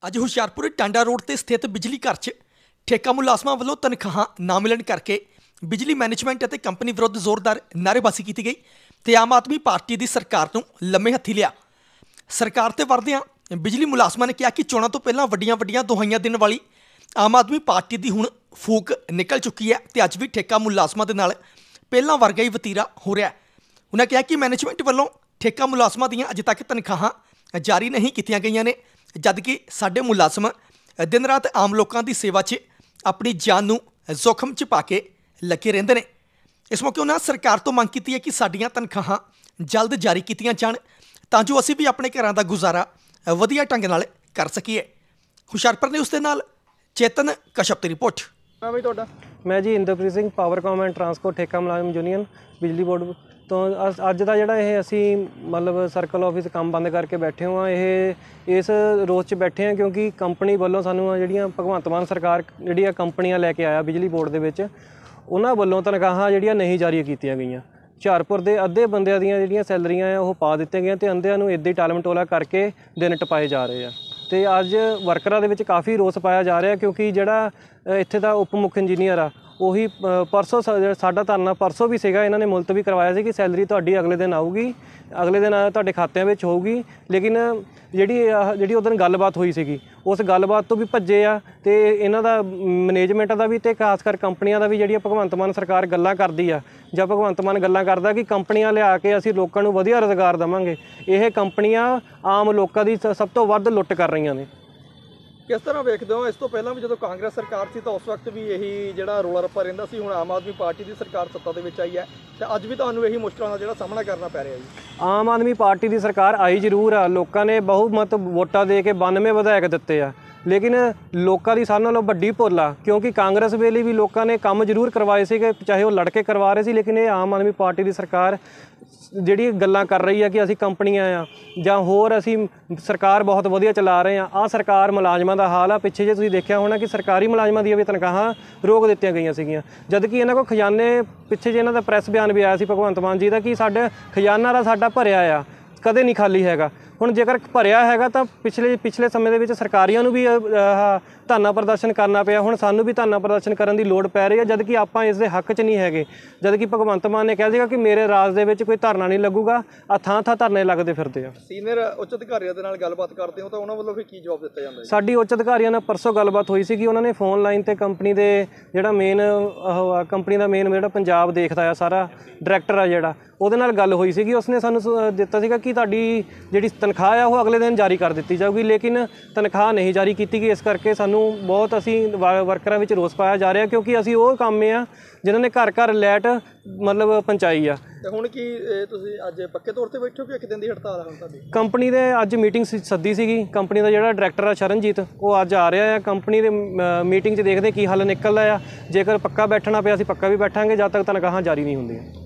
ਅੱਜ ਹੁਸ਼ਿਆਰਪੁਰ ਟਾਂਡਾ ਰੋਡ ਤੇ ਸਥਿਤ ਬਿਜਲੀ ਘਰ 'ਚ ਠੇਕਾ ਮੁਲਾਜ਼ਮਾਂ ਵੱਲੋਂ ਤਨਖਾਹਾਂ ਨਾ ਮਿਲਣ ਕਰਕੇ ਬਿਜਲੀ ਮੈਨੇਜਮੈਂਟ ਅਤੇ ਕੰਪਨੀ ਵਿਰੁੱਧ ਜ਼ੋਰਦਾਰ ਨਾਅਰੇਬਾਜ਼ੀ ਕੀਤੀ ਗਈ ਤੇ ਆਮ ਆਦਮੀ ਪਾਰਟੀ ਦੀ ਸਰਕਾਰ ਨੂੰ ਲੰਮੇ ਹੱਥੀ ਲਿਆ। ਸਰਕਾਰ ਤੇ ਵਰਦਿਆਂ ਬਿਜਲੀ ਮੁਲਾਜ਼ਮਾਂ ਨੇ ਕਿਹਾ ਕਿ ਚੋਣਾਂ ਤੋਂ ਪਹਿਲਾਂ ਵੱਡੀਆਂ ਦੁਹਾਈਆਂ ਦੇਣ ਵਾਲੀ ਆਮ ਆਦਮੀ ਪਾਰਟੀ ਦੀ ਹੁਣ ਫੂਕ ਨਿਕਲ ਚੁੱਕੀ ਹੈ ਤੇ ਅੱਜ ਵੀ ਠੇਕਾ ਮੁਲਾਜ਼ਮਾਂ ਦੇ ਨਾਲ ਪਹਿਲਾਂ ਵਰਗਾ ਹੀ ਵਤੀਰਾ ਹੋ ਰਿਹਾ ਹੈ। ਉਹਨਾਂ ਕਿਹਾ ਕਿ ਮੈਨੇਜਮੈਂਟ ਵੱਲੋਂ ਠੇਕਾ ਮੁਲਾਜ਼ਮਾਂ ਦੀਆਂ ਅਜੇ ਤੱਕ ਤਨਖਾਹਾਂ ਜਾਰੀ ਨਹੀਂ ਕੀਤੀਆਂ ਗਈਆਂ ਨੇ, ਜਦਕਿ ਸਾਡੇ ਮੁਲਾਜ਼ਮ ਦਿਨ ਰਾਤ ਆਮ ਲੋਕਾਂ ਦੀ ਸੇਵਾ 'ਚ ਆਪਣੀ ਜਾਨ ਨੂੰ ਜ਼ੋਖਮ 'ਚ ਪਾ ਕੇ ਲੱਗੇ ਰਹਿੰਦੇ ਨੇ। ਇਸ ਮੌਕੇ ਉਹਨਾਂ ਸਰਕਾਰ ਤੋਂ ਮੰਗ ਕੀਤੀ ਹੈ ਕਿ ਸਾਡੀਆਂ ਤਨਖਾਹਾਂ ਜਲਦ ਜਾਰੀ ਕੀਤੀਆਂ ਜਾਣ ਤਾਂ ਜੋ ਅਸੀਂ ਵੀ ਆਪਣੇ ਘਰਾਂ ਦਾ ਗੁਜ਼ਾਰਾ ਵਧੀਆ ਢੰਗ ਨਾਲ ਕਰ ਸਕੀਏ। ਹੁਸ਼ਿਆਰਪੁਰ ਨਿਊਜ਼ ਦੇ ਨਾਲ ਚੇਤਨ ਕਸ਼ਪ ਦੀ ਰਿਪੋਰਟ। हाँ भाई ਤੁਹਾਡਾ? मैं जी Inderpreet Singh Powercom and transport ठेका मुलाजम यूनियन बिजली बोर्ड तो ਅੱਜ ਦਾ ਜਿਹੜਾ ਇਹ ਅਸੀਂ ਮਤਲਬ ਸਰਕਲ ਆਫਿਸ ਕੰਮ ਬੰਦ ਕਰਕੇ ਬੈਠੇ ਹਾਂ। ਇਹ ਇਸ ਰੋਸ 'ਚ ਬੈਠੇ ਹਾਂ ਕਿਉਂਕਿ ਕੰਪਨੀ ਵੱਲੋਂ ਸਾਨੂੰ ਜਿਹੜੀਆਂ ਭਗਵੰਤ ਮਾਨ ਸਰਕਾਰ ਜਿਹੜੀਆਂ ਕੰਪਨੀਆਂ ਲੈ ਕੇ ਆਇਆ ਬਿਜਲੀ ਬੋਰਡ ਦੇ ਵਿੱਚ, ਉਹਨਾਂ ਵੱਲੋਂ ਤਨਖਾਹਾਂ ਜਿਹੜੀਆਂ ਨਹੀਂ ਜਾਰੀ ਕੀਤੀਆਂ ਗਈਆਂ। ਹੁਸ਼ਿਆਰਪੁਰ ਦੇ ਅੱਧੇ ਬੰਦਿਆਂ ਦੀਆਂ ਜਿਹੜੀਆਂ ਸੈਲਰੀਆਂ ਆ ਉਹ ਪਾ ਦਿੱਤੀਆਂ ਗਈਆਂ ਤੇ ਅੰਧਿਆਂ ਨੂੰ ਇੱਦਾਂ ਹੀ ਟਾਲਮਟੋਲਾ ਕਰਕੇ ਦਿਨ ਟਪਾਏ ਜਾ ਰਹੇ ਆ। ਤੇ ਅੱਜ ਵਰਕਰਾਂ ਦੇ ਵਿੱਚ ਕਾਫੀ ਰੋਸ ਪਾਇਆ ਜਾ ਰਿਹਾ ਕਿਉਂਕਿ ਜਿਹੜਾ ਇੱਥੇ ਦਾ ਉਪ ਮੁੱਖ ਇੰਜੀਨੀਅਰ ਆ ਉਹੀ ਪਰਸੋਂ ਸਾਡਾ ਧਰਨਾ ਪਰਸੋਂ ਵੀ ਸੀਗਾ, ਇਹਨਾਂ ਨੇ ਮੁਲਤਵੀ ਕਰਵਾਇਆ ਸੀ ਕਿ ਸੈਲਰੀ ਤੁਹਾਡੀ ਅਗਲੇ ਦਿਨ ਆਊਗੀ, ਅਗਲੇ ਦਿਨ ਤੁਹਾਡੇ ਖਾਤਿਆਂ ਵਿੱਚ ਹੋਊਗੀ। ਲੇਕਿਨ ਜਿਹੜੀ ਉਹ ਦਿਨ ਗੱਲਬਾਤ ਹੋਈ ਸੀਗੀ ਉਸ ਗੱਲਬਾਤ ਤੋਂ ਵੀ ਭੱਜੇ ਆ ਤੇ ਇਹਨਾਂ ਦਾ ਮੈਨੇਜਮੈਂਟ ਦਾ ਵੀ ਤੇ ਖਾਸ ਕਰ ਕੰਪਨੀਆਂ ਦਾ ਵੀ ਜਿਹੜੀਆਂ ਭਗਵੰਤ ਮਾਨ ਸਰਕਾਰ ਗੱਲਾਂ ਕਰਦੀ ਆ ਜਾਂ ਭਗਵੰਤ ਮਾਨ ਗੱਲਾਂ ਕਰਦਾ ਕਿ ਕੰਪਨੀਆਂ ਲਿਆ ਕੇ ਅਸੀਂ ਲੋਕਾਂ ਨੂੰ ਵਧੀਆ ਰੁਜ਼ਗਾਰ ਦੇਵਾਂਗੇ, ਇਹ ਕੰਪਨੀਆਂ ਆਮ ਲੋਕਾਂ ਦੀ ਸਭ ਤੋਂ ਵੱਧ ਲੁੱਟ ਕਰ ਰਹੀਆਂ ਨੇ। ਕਿਸ ਤਰ੍ਹਾਂ ਵੇਖਦੇ ਹੋ? ਇਸ ਤੋਂ ਪਹਿਲਾਂ ਵੀ ਜਦੋਂ ਕਾਂਗਰਸ ਸਰਕਾਰ ਸੀ ਤਾਂ ਉਸ ਵਕਤ ਵੀ ਇਹੀ ਜਿਹੜਾ ਰੌਲਾ ਰੱਪਾ ਰਹਿੰਦਾ ਸੀ। ਹੁਣ ਆਮ ਆਦਮੀ ਪਾਰਟੀ ਦੀ ਸਰਕਾਰ ਸੱਤਾ ਦੇ ਵਿੱਚ ਆਈ ਹੈ ਤੇ ਅੱਜ ਵੀ ਤੁਹਾਨੂੰ ਇਹੀ ਮੁਸ਼ਕਲਾਂ ਦਾ ਜਿਹੜਾ ਸਾਹਮਣਾ ਕਰਨਾ ਪੈ ਰਿਹਾ ਜੀ। ਆਮ ਆਦਮੀ ਪਾਰਟੀ ਦੀ ਸਰਕਾਰ ਆਈ ਜ਼ਰੂਰ ਆ, ਲੋਕਾਂ ਨੇ ਬਹੁਮਤ ਵੋਟਾਂ ਦੇ ਕੇ 92 ਵਿਧਾਇਕ ਦਿੱਤੇ ਆ, ਲੇਕਿਨ ਲੋਕਾਂ ਦੀ ਸਾਰਿਆਂ ਨਾਲੋਂ ਵੱਡੀ ਭੁੱਲ ਆ ਕਿਉਂਕਿ ਕਾਂਗਰਸ ਵੇਲੇ ਵੀ ਲੋਕਾਂ ਨੇ ਕੰਮ ਜ਼ਰੂਰ ਕਰਵਾਏ ਸੀਗੇ, ਚਾਹੇ ਉਹ ਲੜ ਕੇ ਕਰਵਾ ਰਹੇ ਸੀ, ਲੇਕਿਨ ਇਹ ਆਮ ਆਦਮੀ ਪਾਰਟੀ ਦੀ ਸਰਕਾਰ ਜਿਹੜੀ ਗੱਲਾਂ ਕਰ ਰਹੀ ਆ ਕਿ ਅਸੀਂ ਕੰਪਨੀਆਂ ਆ ਜਾਂ ਹੋਰ ਅਸੀਂ ਸਰਕਾਰ ਬਹੁਤ ਵਧੀਆ ਚਲਾ ਰਹੇ ਆ, ਆਹ ਸਰਕਾਰ ਮੁਲਾਜ਼ਮਾਂ ਦਾ ਹਾਲ ਆ। ਪਿੱਛੇ ਜੇ ਤੁਸੀਂ ਦੇਖਿਆ ਹੋਣਾ ਕਿ ਸਰਕਾਰੀ ਮੁਲਾਜ਼ਮਾਂ ਦੀਆਂ ਵੀ ਤਨਖਾਹਾਂ ਰੋਕ ਦਿੱਤੀਆਂ ਗਈਆਂ ਸੀਗੀਆਂ, ਜਦ ਕਿ ਇਹਨਾਂ ਕੋਲ ਖਜ਼ਾਨੇ ਪਿੱਛੇ ਜੇ ਇਹਨਾਂ ਦਾ ਪ੍ਰੈਸ ਬਿਆਨ ਵੀ ਆਇਆ ਸੀ ਭਗਵੰਤ ਮਾਨ ਜੀ ਦਾ ਕਿ ਸਾਡੇ ਖਜ਼ਾਨਾ ਦਾ ਸਾਡਾ ਭਰਿਆ ਆ, ਕਦੇ ਨਹੀਂ ਖਾਲੀ ਹੈਗਾ। ਹੁਣ ਜੇਕਰ ਭਰਿਆ ਹੈਗਾ ਤਾਂ ਪਿਛਲੇ ਸਮੇਂ ਦੇ ਵਿੱਚ ਸਰਕਾਰੀਆਂ ਨੂੰ ਵੀ ਧਰਨਾ ਪ੍ਰਦਰਸ਼ਨ ਕਰਨਾ ਪਿਆ, ਹੁਣ ਸਾਨੂੰ ਵੀ ਧਰਨਾ ਪ੍ਰਦਰਸ਼ਨ ਕਰਨ ਦੀ ਲੋੜ ਪੈ ਰਹੀ ਹੈ, ਜਦ ਕਿ ਆਪਾਂ ਇਸ ਦੇ ਹੱਕ 'ਚ ਨਹੀਂ ਹੈਗੇ। ਜਦ ਕਿ ਭਗਵੰਤ ਮਾਨ ਨੇ ਕਹਿ ਦਿੱਤਾ ਕਿ ਮੇਰੇ ਰਾਜ ਦੇ ਵਿੱਚ ਕੋਈ ਧਰਨਾ ਨਹੀਂ ਲੱਗੂਗਾ, ਆ ਥਾਂ ਧਰਨੇ ਲੱਗਦੇ ਫਿਰਦੇ ਆ। ਸੀਨੀਅਰ ਉੱਚ ਅਧਿਕਾਰੀਆਂ ਦੇ ਨਾਲ ਗੱਲਬਾਤ ਕਰਦੇ ਹੋ ਤਾਂ ਉਹਨਾਂ ਵੱਲੋਂ ਫਿਰ ਕੀ ਜਵਾਬ ਦਿੱਤਾ ਜਾਂਦਾ? ਸਾਡੀ ਉੱਚ ਅਧਿਕਾਰੀਆਂ ਨਾਲ ਪਰਸੋਂ ਗੱਲਬਾਤ ਹੋਈ ਸੀ ਕਿ ਉਹਨਾਂ ਨੇ ਫੋਨ ਲਾਈਨ ਤੇ ਕੰਪਨੀ ਦੇ ਜਿਹੜਾ ਕੰਪਨੀ ਦਾ ਮੇਨ ਜਿਹੜਾ ਪੰਜਾਬ ਦੇਖਦਾ ਆ ਸਾਰਾ ਡਾਇਰੈਕਟਰ ਆ ਜਿਹੜਾ, ਉਹਦੇ ਨਾਲ ਗੱਲ ਹੋਈ ਸੀਗੀ। ਉਸਨੇ ਸਾਨੂੰ ਦਿੱਤਾ ਸੀਗਾ ਕਿ ਤੁਹਾਡੀ ਜਿਹੜੀ ਤਨਖਾਹ ਆ ਉਹ ਅਗਲੇ ਦਿਨ ਜਾਰੀ ਕਰ ਦਿੱਤੀ ਜਾਊਗੀ, ਲੇਕਿਨ ਤਨਖਾਹ ਨਹੀਂ ਜਾਰੀ ਕੀਤੀ ਗਈ। ਇਸ ਕਰਕੇ ਸਾਨੂੰ ਬਹੁਤ ਅਸੀਂ ਵਰਕਰਾਂ ਵਿੱਚ ਰੋਸ ਪਾਇਆ ਜਾ ਰਿਹਾ ਕਿਉਂਕਿ ਅਸੀਂ ਉਹ ਕੰਮ ਆ ਜਿਨ੍ਹਾਂ ਨੇ ਘਰ ਘਰ ਲਾਈਟ ਮਤਲਬ ਪਹੁੰਚਾਈ ਆ। ਤੇ ਹੁਣ ਕੀ ਤੁਸੀਂ ਅੱਜ ਪੱਕੇ ਤੌਰ ਤੇ ਬੈਠੋ ਕਿ ਇੱਕ ਦਿਨ ਦੀ ਹੜਤਾਲ ਆ ਹੁਣ ਤੁਹਾਡੀ? ਕੰਪਨੀ ਦੇ ਅੱਜ ਮੀਟਿੰਗ ਸੱਦੀ ਸੀਗੀ, ਕੰਪਨੀ ਦਾ ਜਿਹੜਾ ਡਾਇਰੈਕਟਰ ਆ ਸ਼ਰਨਜੀਤ ਉਹ ਅੱਜ ਆ ਰਿਹਾ ਆ। ਕੰਪਨੀ ਦੇ ਮੀਟਿੰਗ 'ਚ ਦੇਖਦੇ ਕੀ ਹੱਲ ਨਿਕਲਦਾ ਆ। ਜੇਕਰ ਪੱਕਾ ਬੈਠਣਾ ਪਿਆ ਅਸੀਂ ਪੱਕਾ ਵੀ ਬੈਠਾਂਗੇ ਜਦ ਤੱਕ ਤਨਖਾਹਾਂ ਜਾਰੀ ਨਹੀਂ ਹੁੰਦੀਆਂ।